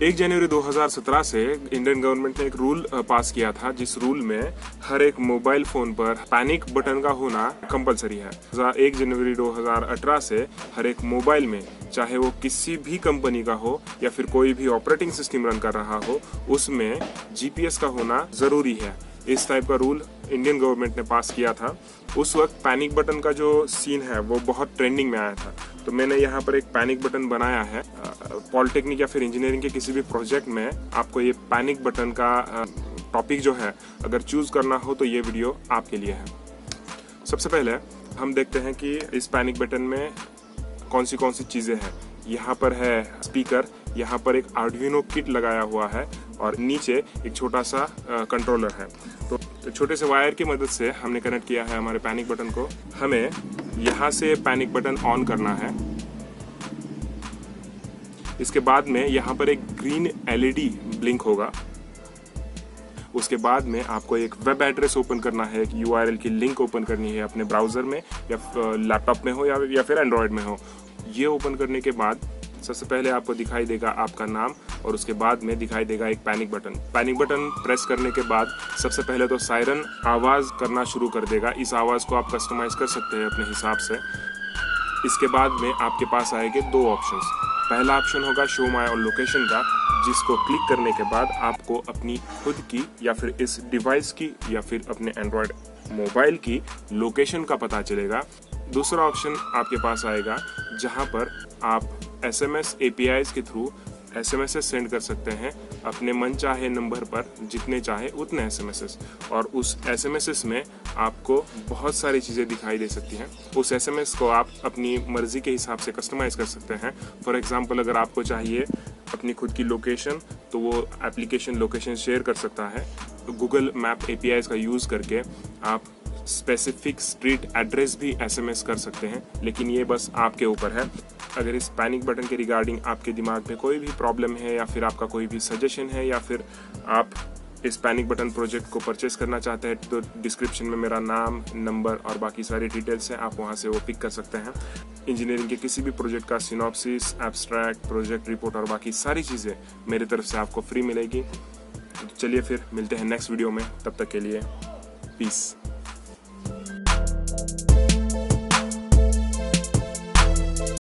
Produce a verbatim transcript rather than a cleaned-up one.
एक जनवरी दो हज़ार सत्रह से इंडियन गवर्नमेंट ने एक रूल पास किया था, जिस रूल में हर एक मोबाइल फोन पर पैनिक बटन का होना कंपलसरी है। एक जनवरी दो हज़ार अठारह से हर एक मोबाइल में, चाहे वो किसी भी कंपनी का हो या फिर कोई भी ऑपरेटिंग सिस्टम रन कर रहा हो, उसमें जीपीएस का होना जरूरी है। इस टाइप का रूल इंडियन गवर्नमेंट ने पास किया था। उस वक्त पैनिक बटन का जो सीन है वो बहुत ट्रेंडिंग में आया था, तो मैंने यहाँ पर एक पैनिक बटन बनाया है। पॉलिटेक्निक या फिर इंजीनियरिंग के किसी भी प्रोजेक्ट में आपको ये पैनिक बटन का टॉपिक जो है अगर चूज करना हो तो ये वीडियो आपके लिए है। सबसे पहले हम देखते हैं कि इस पैनिक बटन में कौन सी कौन सी चीजें हैं। यहाँ पर है स्पीकर, यहाँ पर एक आर्डुइनो किट लगाया हुआ है और नीचे एक छोटा सा कंट्रोलर है। तो छोटे से वायर की मदद से हमने कनेक्ट किया है हमारे पैनिक बटन को। हमें यहाँ से पैनिक बटन ऑन करना है। इसके बाद में यहाँ पर एक ग्रीन एलईडी ब्लिंक होगा। उसके बाद में आपको एक वेब एड्रेस ओपन करना है, एक यूआरएल की लिंक ओपन करनी है अपने ब्राउजर में या लैपटॉप में हो या, या फिर एंड्रॉयड में हो। ये ओपन करने के बाद सबसे पहले आपको दिखाई देगा आपका नाम और उसके बाद में दिखाई देगा एक panic button. Panic button press करने के बाद सबसे पहले तो सायरन आवाज करना शुरू कर देगा। इस आवाज को आप कस्टमाइज कर सकते हैं अपने हिसाब से। इसके बाद में आपके पास आएंगे दो ऑप्शंस। पहला ऑप्शन होगा शो माय लोकेशन का, जिसको क्लिक करने के बाद आपको अपनी खुद की या फिर इस डिवाइस की या फिर अपने एंड्रॉयड मोबाइल की लोकेशन का पता चलेगा। दूसरा ऑप्शन आपके पास आएगा जहां पर आप एसएमएस एपीआईज के थ्रू एसएमएस सेंड कर सकते हैं अपने मन चाहे नंबर पर, जितने चाहे उतने एसएमएस, और उस एसएमएस में आपको बहुत सारी चीज़ें दिखाई दे सकती हैं। उस एसएमएस को आप अपनी मर्जी के हिसाब से कस्टमाइज कर सकते हैं। फॉर एग्जांपल अगर आपको चाहिए अपनी खुद की लोकेशन, तो वो एप्लीकेशन लोकेशन शेयर कर सकता है। गूगल मैप एपीआईज का यूज़ करके आप स्पेसिफिक स्ट्रीट एड्रेस भी एसएमएस कर सकते हैं, लेकिन ये बस आपके ऊपर है। अगर इस पैनिक बटन के रिगार्डिंग आपके दिमाग में कोई भी प्रॉब्लम है या फिर आपका कोई भी सजेशन है या फिर आप इस पैनिक बटन प्रोजेक्ट को परचेस करना चाहते हैं, तो डिस्क्रिप्शन में मेरा नाम, नंबर और बाकी सारी डिटेल्स हैं, आप वहां से वो पिक कर सकते हैं। इंजीनियरिंग के किसी भी प्रोजेक्ट का सिनॉप्सिस, एब्स्ट्रैक्ट, प्रोजेक्ट रिपोर्ट और बाकी सारी चीज़ें मेरी तरफ से आपको फ्री मिलेगी। तो चलिए फिर मिलते हैं नेक्स्ट वीडियो में, तब तक के लिए पीस।